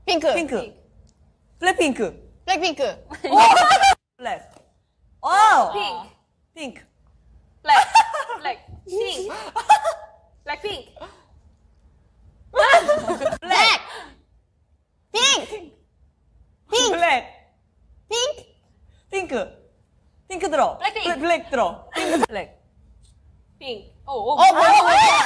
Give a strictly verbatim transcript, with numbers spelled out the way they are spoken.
핑크. 핑크. 블랙핑크. 블랙핑크. 블랙. 오! 핑크. 핑크. 블랙. 블랙. 핑크. 블랙핑크. 블랙. 핑크. 핑크. 블랙. 핑크. 핑크. 핑크 들어. 블랙핑크. 블랙, 블랙 들어. 핑크 블랙. 핑크. 오, 오. 어, 뭐야, 뭐야.